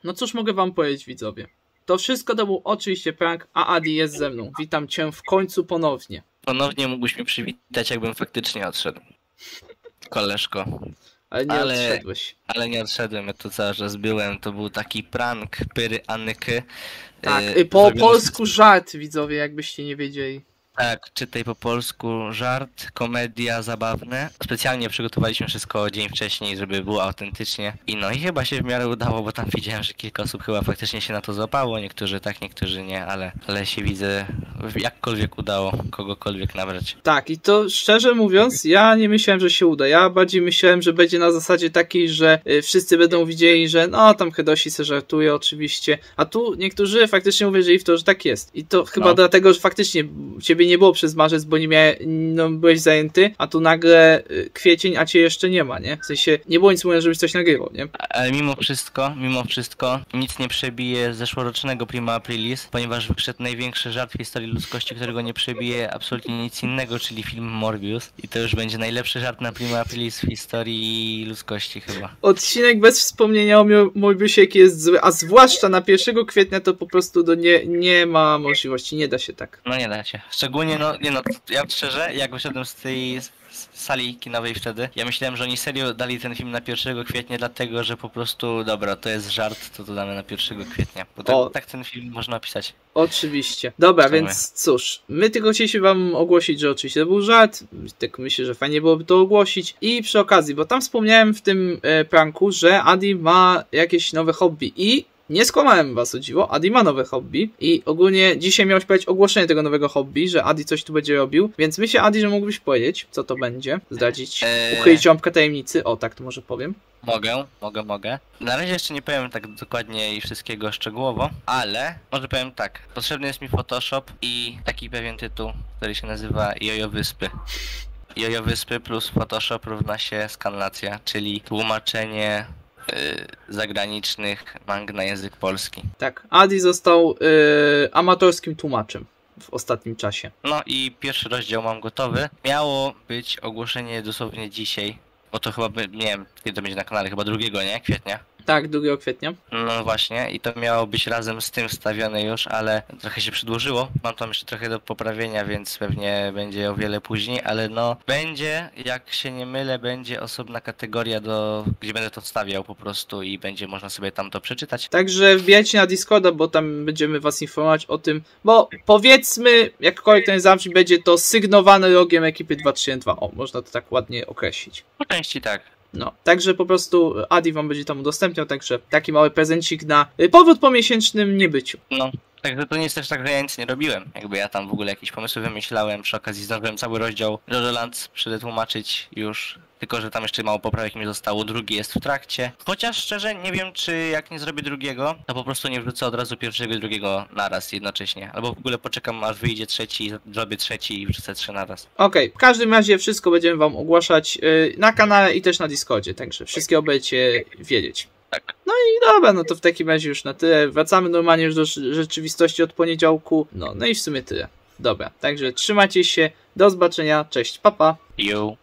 No cóż mogę wam powiedzieć, widzowie. To wszystko to był oczywiście prank, a Adi jest ze mną. Witam cię w końcu ponownie. Ponownie mógłbyś mnie przywitać, jakbym faktycznie odszedł. Koleżko. Ale nie odszedłeś. Ale nie odszedłem, ja tu cały czas byłem. To był taki prank Pyry Anyky. Tak, po polsku żart, widzowie, jakbyście nie wiedzieli. Tak, czytaj po polsku, żart, komedia, zabawne. Specjalnie przygotowaliśmy wszystko dzień wcześniej, żeby było autentycznie. I chyba się w miarę udało, bo tam widziałem, że kilka osób chyba faktycznie się na to złapało. Niektórzy tak, niektórzy nie, ale się widzę, jakkolwiek udało kogokolwiek nabrać. Tak, i to szczerze mówiąc, ja nie myślałem, że się uda. Ja bardziej myślałem, że będzie na zasadzie takiej, że wszyscy będą widzieli, że no tam Hedosi se żartuje oczywiście. A tu niektórzy faktycznie uwierzyli w to, że tak jest. I to chyba dlatego, że faktycznie ciebie nie było przez marzec, bo byłeś zajęty, a tu nagle kwiecień, a cię jeszcze nie ma, nie? W sensie nie było nic mówione, żebyś coś nagrywał, nie? Ale mimo wszystko nic nie przebije zeszłorocznego Prima Aprilis, ponieważ wyszedł największy żart w historii ludzkości, którego nie przebije absolutnie nic innego, czyli film Morbius. I to już będzie najlepszy żart na Prima Aprilis w historii ludzkości chyba. Odcinek bez wspomnienia o Morbiusie, jaki jest zły, a zwłaszcza na 1 kwietnia to po prostu nie ma możliwości, nie da się tak. No nie da się. Szczególnie, ja szczerze, jak wyszedłem z tej sali kinowej wtedy, ja myślałem, że oni serio dali ten film na 1 kwietnia, dlatego, że po prostu, dobra, to jest żart, to damy na 1 kwietnia. Bo tak ten film można opisać. Oczywiście. Dobra, więc cóż, my tylko chcieliśmy wam ogłosić, że oczywiście to był żart, tak myślę, że fajnie byłoby to ogłosić i przy okazji, bo tam wspomniałem w tym pranku, że Adi ma jakieś nowe hobby i nie skłamałem was, o dziwo, Adi ma nowe hobby i ogólnie dzisiaj miałeś powiedzieć ogłoszenie tego nowego hobby, że Adi coś tu będzie robił, więc myślę, Adi, że mógłbyś powiedzieć, co to będzie, zdradzić, uchylić ząbkę tajemnicy, o tak to może powiem. Mogę. Na razie jeszcze nie powiem tak dokładnie i wszystkiego szczegółowo, ale może powiem tak, potrzebny jest mi Photoshop i taki pewien tytuł, który się nazywa Jojo Wyspy. Jojo Wyspy plus Photoshop równa się skanlacja, czyli tłumaczenie zagranicznych mang na język polski. Tak, Adi został amatorskim tłumaczem w ostatnim czasie. No i pierwszy rozdział mam gotowy. Miało być ogłoszenie dosłownie dzisiaj, bo to chyba, nie wiem, kiedy to będzie na kanale, chyba 2, nie? Kwietnia. Tak, 2 kwietnia. No właśnie, i to miało być razem z tym wstawione już, ale trochę się przedłużyło. Mam tam jeszcze trochę do poprawienia, więc pewnie będzie o wiele później, ale będzie, jak się nie mylę, będzie osobna kategoria, gdzie będę to wstawiał po prostu i będzie można sobie tam to przeczytać. Także wbijajcie na Discorda, bo tam będziemy was informować o tym, bo powiedzmy, jakkolwiek ten zabrzmi, będzie to sygnowane logiem ekipy 232. O, można to tak ładnie określić. Po części tak. No, także po prostu Adi wam będzie tam udostępniał, także taki mały prezencik na powrót po miesięcznym niebyciu. No, także to nie jest też tak, że ja nic nie robiłem. Jakby ja tam w ogóle jakieś pomysły wymyślałem, przy okazji zdążyłem cały rozdział JoJoLand przetłumaczyć już, tylko że tam jeszcze mało poprawek mi zostało, 2 jest w trakcie. Chociaż szczerze nie wiem, czy jak nie zrobię 2, to po prostu nie wrzucę od razu 1 i 2 naraz jednocześnie. Albo w ogóle poczekam, aż wyjdzie 3, zrobię 3 i wrzucę 3 naraz. Okej, w każdym razie wszystko będziemy wam ogłaszać na kanale i też na Discordzie, także wszystkiego będziecie wiedzieć. Tak. No i dobra, no to w takim razie już na tyle. Wracamy normalnie już do rzeczywistości od poniedziałku. No i w sumie tyle. Dobra, także trzymajcie się, do zobaczenia, cześć, pa pa. Yo.